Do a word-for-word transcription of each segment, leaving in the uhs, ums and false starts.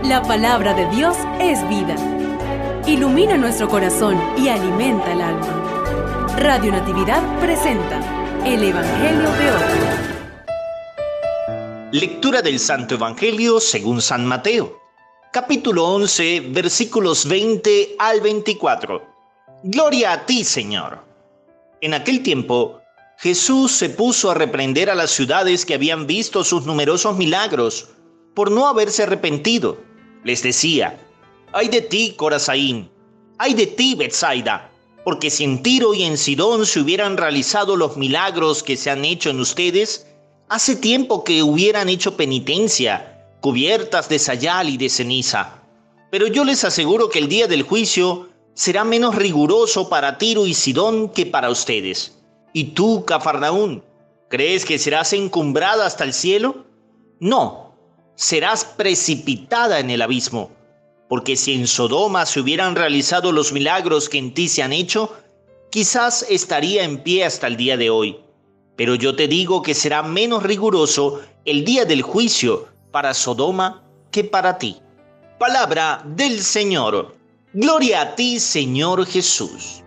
La palabra de Dios es vida. Ilumina nuestro corazón y alimenta el alma. Radio Natividad presenta el Evangelio de hoy. Lectura del Santo Evangelio según San Mateo, capítulo once, versículos veinte al veinticuatro. Gloria a ti, Señor. En aquel tiempo, Jesús se puso a reprender a las ciudades que habían visto sus numerosos milagros por no haberse arrepentido. Les decía: ¡ay de ti, Corazaín! ¡Ay de ti, Betsaida! Porque si en Tiro y en Sidón se hubieran realizado los milagros que se han hecho en ustedes, hace tiempo que hubieran hecho penitencia, cubiertas de sayal y de ceniza. Pero yo les aseguro que el día del juicio será menos riguroso para Tiro y Sidón que para ustedes. ¿Y tú, Cafarnaún, crees que serás encumbrada hasta el cielo? No, serás precipitada en el abismo. Porque si en Sodoma se hubieran realizado los milagros que en ti se han hecho, quizás estaría en pie hasta el día de hoy. Pero yo te digo que será menos riguroso el día del juicio para Sodoma que para ti. Palabra del Señor. Gloria a ti, Señor Jesús.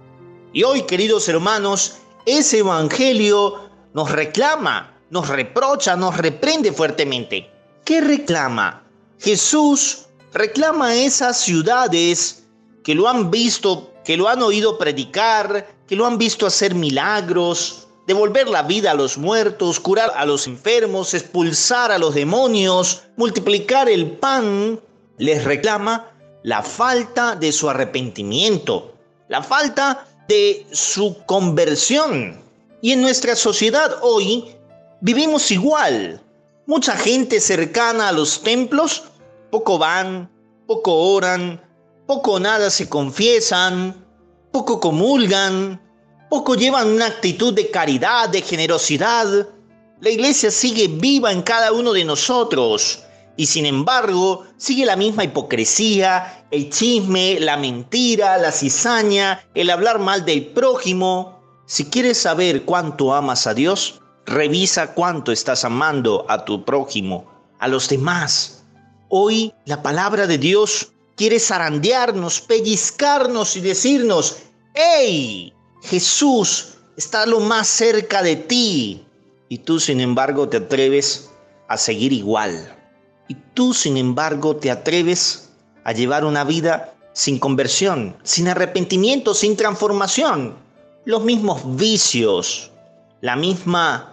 Y hoy, queridos hermanos, ese evangelio nos reclama, nos reprocha, nos reprende fuertemente. ¿Qué reclama? Jesús reclama a esas ciudades que lo han visto, que lo han oído predicar, que lo han visto hacer milagros, devolver la vida a los muertos, curar a los enfermos, expulsar a los demonios, multiplicar el pan. Les reclama la falta de su arrepentimiento, la falta de su conversión. Y en nuestra sociedad hoy vivimos igual. Mucha gente cercana a los templos poco van, poco oran, poco o nada se confiesan, poco comulgan, poco llevan una actitud de caridad, de generosidad. La iglesia sigue viva en cada uno de nosotros y sin embargo sigue la misma hipocresía, el chisme, la mentira, la cizaña, el hablar mal del prójimo. Si quieres saber cuánto amas a Dios, revisa cuánto estás amando a tu prójimo, a los demás. Hoy la palabra de Dios quiere zarandearnos, pellizcarnos y decirnos: ¡hey! Jesús está lo más cerca de ti. Y tú, sin embargo, te atreves a seguir igual. Y tú, sin embargo, te atreves a llevar una vida sin conversión, sin arrepentimiento, sin transformación. Los mismos vicios, la misma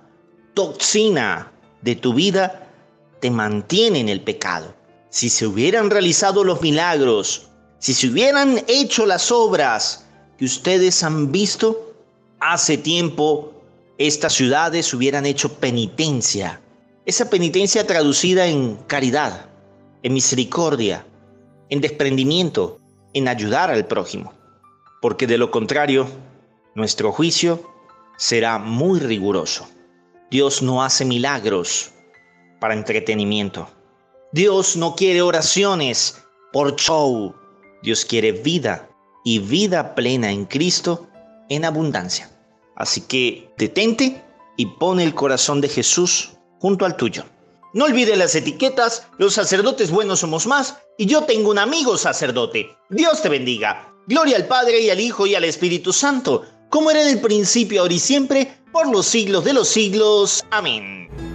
toxina de tu vida te mantiene en el pecado. Si se hubieran realizado los milagros, si se hubieran hecho las obras que ustedes han visto, hace tiempo estas ciudades hubieran hecho penitencia. Esa penitencia traducida en caridad, en misericordia, en desprendimiento, en ayudar al prójimo. Porque de lo contrario, nuestro juicio será muy riguroso. Dios no hace milagros para entretenimiento. Dios no quiere oraciones por show. Dios quiere vida y vida plena en Cristo en abundancia. Así que detente y pon el corazón de Jesús junto al tuyo. No olvides las etiquetas: los sacerdotes buenos somos más y yo tengo un amigo sacerdote. Dios te bendiga. Gloria al Padre y al Hijo y al Espíritu Santo, como era en el principio, ahora y siempre, por los siglos de los siglos. Amén.